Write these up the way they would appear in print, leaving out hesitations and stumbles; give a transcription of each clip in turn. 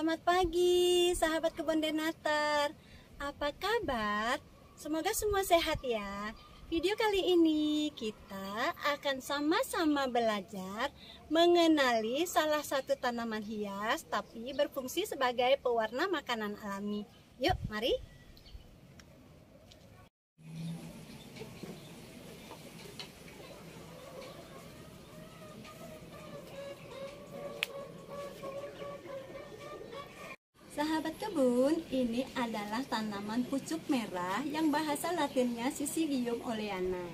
Selamat pagi, sahabat kebun Denatar. Apa kabar? Semoga semua sehat ya. Video kali ini kita akan sama-sama belajar mengenali salah satu tanaman hias tapi berfungsi sebagai pewarna makanan alami. Yuk, mari. Sahabat kebun, ini adalah tanaman pucuk merah yang bahasa latinnya Syzygium oleana.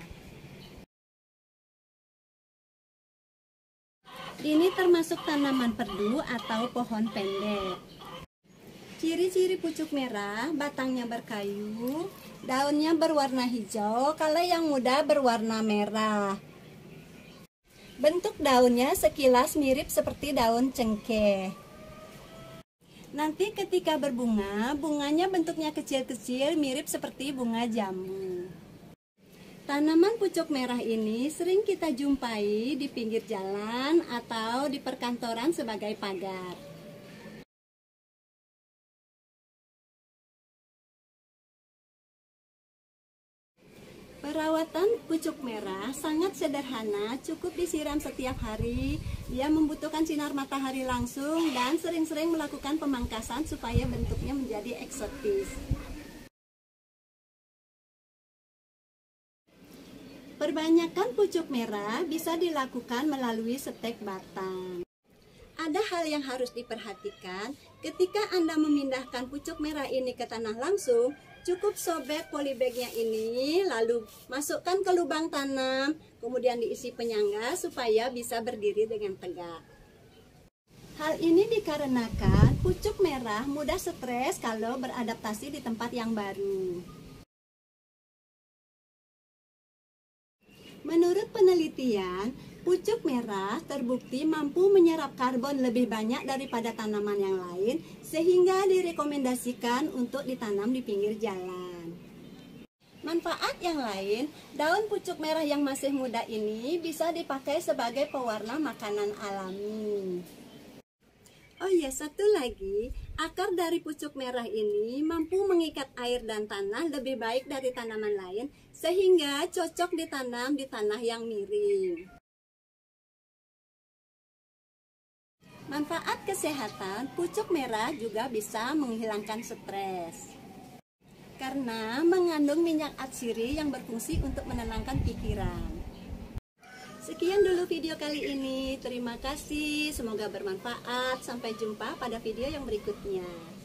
Ini termasuk tanaman perdu atau pohon pendek. Ciri-ciri pucuk merah, batangnya berkayu, daunnya berwarna hijau, kalau yang muda berwarna merah. Bentuk daunnya sekilas mirip seperti daun cengkeh. Nanti ketika berbunga, bunganya bentuknya kecil-kecil mirip seperti bunga jambu. Tanaman pucuk merah ini sering kita jumpai di pinggir jalan atau di perkantoran sebagai pagar. Perawatan pucuk merah sangat sederhana, cukup disiram setiap hari. Dia membutuhkan sinar matahari langsung dan sering-sering melakukan pemangkasan supaya bentuknya menjadi eksotis. Perbanyakan pucuk merah bisa dilakukan melalui stek batang. Ada hal yang harus diperhatikan ketika Anda memindahkan pucuk merah ini ke tanah langsung. Cukup sobek polybagnya ini, lalu masukkan ke lubang tanam, kemudian diisi penyangga supaya bisa berdiri dengan tegak. Hal ini dikarenakan pucuk merah mudah stres kalau beradaptasi di tempat yang baru. Menurut penelitian, pucuk merah terbukti mampu menyerap karbon lebih banyak daripada tanaman yang lain, sehingga direkomendasikan untuk ditanam di pinggir jalan. Manfaat yang lain, daun pucuk merah yang masih muda ini bisa dipakai sebagai pewarna makanan alami. Oh iya, satu lagi, akar dari pucuk merah ini mampu mengikat air dan tanah lebih baik dari tanaman lain, sehingga cocok ditanam di tanah yang miring. Manfaat kesehatan, pucuk merah juga bisa menghilangkan stres. Karena mengandung minyak atsiri yang berfungsi untuk menenangkan pikiran. Sekian dulu video kali ini. Terima kasih, semoga bermanfaat. Sampai jumpa pada video yang berikutnya.